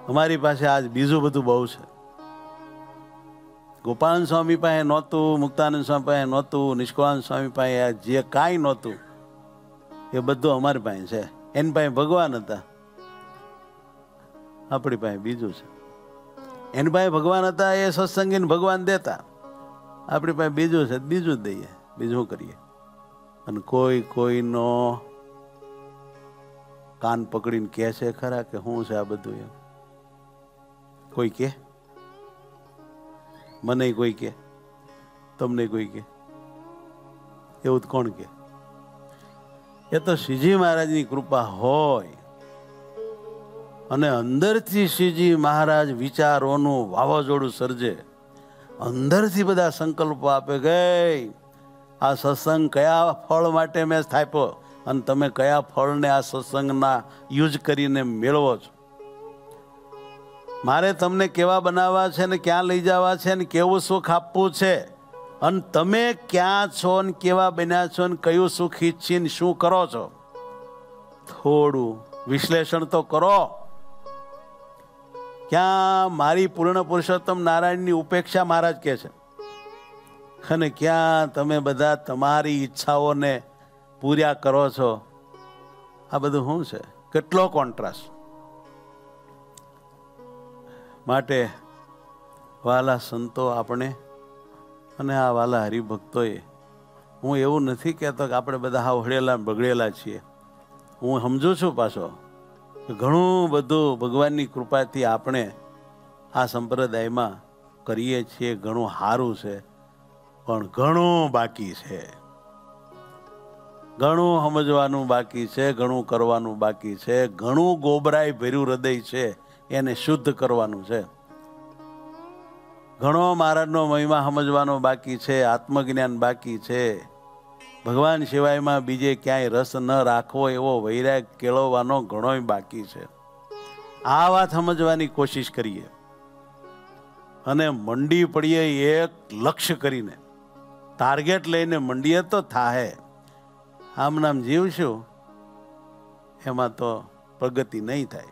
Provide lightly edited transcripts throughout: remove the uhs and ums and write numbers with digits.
અમારી પાસે આજ બીજું બધું બહુ છે. ગોપાલ સ્વામી પાસે નહોતું, મુક્તાનંદ સ્વામી પાસે નહોતું, નિષ્કળાનંદ સ્વામી પાસે જે કાંઈ નહોતું એ બધું અમારી પાસે છે. એની પાસે ભગવાન હતા, આપણી પાસે બીજું છે. એની પાસે ભગવાન હતા, એ સત્સંગીને ભગવાન દેતા. આપણી પાસે બીજું છે, બીજું જ દઈએ, બીજું કરીએ. અને કોઈનો કાન પકડીને કહે છે ખરા કે શું છે આ બધું? એમ કોઈ કે? મને કોઈ કે, તમને કોઈ કે? એવું તો કોણ કે? એ તો શ્રીજી મહારાજની કૃપા હોય. અને અંદરથી શ્રીજી મહારાજ વિચારોનું વાવાઝોડું સર્જે, અંદરથી બધા સંકલ્પો આપે ગઈ આ સત્સંગ કયા ફળ માટે મેં સ્થાપ્યો અને તમે કયા ફળને આ સત્સંગના યુઝ કરીને મેળવો છો. મારે તમને કેવા બનાવવા છે ને ક્યાં લઈ જવા છે ને કેવું સુખ આપવું છે, અને તમે ક્યાં છો ને કેવા બન્યા છો ને કયું સુખ ઈચ્છીને શું કરો છો, થોડું વિશ્લેષણ તો કરો. ક્યાં મારી પૂર્ણ પુરુષોત્તમ નારાયણની ઉપેક્ષા મહારાજ કહે છે, અને ક્યાં તમે બધા તમારી ઈચ્છાઓને પૂર્યા કરો છો. આ બધું શું છે? કેટલો કોન્ટ્રાસ્ટ. માટે વાલા સંતો આપણે અને આ વાલા હરિભક્તોએ, હું એવું નથી કહેતો કે આપણે બધા હાવ હળેલા બગડેલા છીએ. હું સમજુ છું પાછો ઘણું બધું ભગવાનની કૃપાથી આપણે આ સંપ્રદાયમાં કરીએ છીએ, ઘણું સારું છે, પણ ઘણું બાકી છે. ઘણું સમજવાનું બાકી છે, ઘણું કરવાનું બાકી છે, ઘણું ગોબરાઈ ભર્યું હૃદય છે એને શુદ્ધ કરવાનું છે. ઘણો મહારાજનો મહિમા સમજવાનો બાકી છે, આત્મજ્ઞાન બાકી છે. ભગવાન સિવાયમાં બીજે ક્યાંય રસ ન રાખવો એવો વૈરાગ કેળવવાનો ઘણોય બાકી છે. આ વાત સમજવાની કોશિશ કરીએ અને મંડી પડીએ એક લક્ષ્ય કરીને, ટાર્ગેટ લઈને મંડીએ તો થાહે. આમ નામ જીવશું એમાં તો પ્રગતિ નહીં થાય.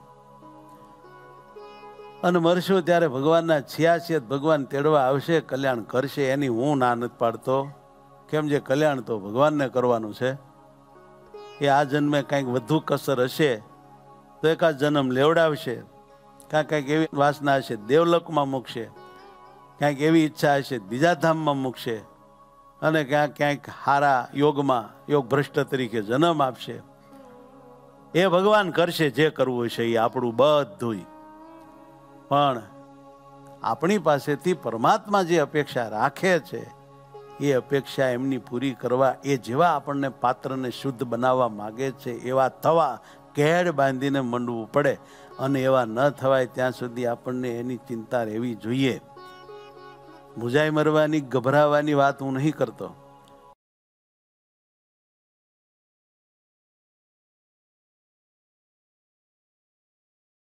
અને મરશું ત્યારે ભગવાનના 86 ભગવાન તેડવા આવશે, કલ્યાણ કરશે, એની હું ના નથી પાડતો. કેમ જે કલ્યાણ તો ભગવાનને કરવાનું છે. એ આ જન્મે કંઈક વધુ કસર હશે તો એકાદ જન્મ લેવડાવશે, કંઈક એવી વાસના હશે દેવલોકમાં મૂકશે, ક્યાંક એવી ઈચ્છા હશે બીજા ધામમાં મૂકશે, અને ક્યાંક હારા યોગમાં યોગ ભ્રષ્ટ તરીકે જન્મ આપશે. એ ભગવાન કરશે જે કરવું હશે એ આપણું બધું. પણ આપણી પાસેથી પરમાત્મા જે અપેક્ષા રાખે છે એ અપેક્ષા એમની પૂરી કરવા એ જેવા આપણને પાત્રને શુદ્ધ બનાવવા માગે છે એવા થવા કેડ બાંધીને મંડવું પડે. અને એવા ન થવાય ત્યાં સુધી આપણને એની ચિંતા રહેવી જોઈએ. મૂંઝાઈ મરવાની ગભરાવાની વાત હું નહીં કરતો.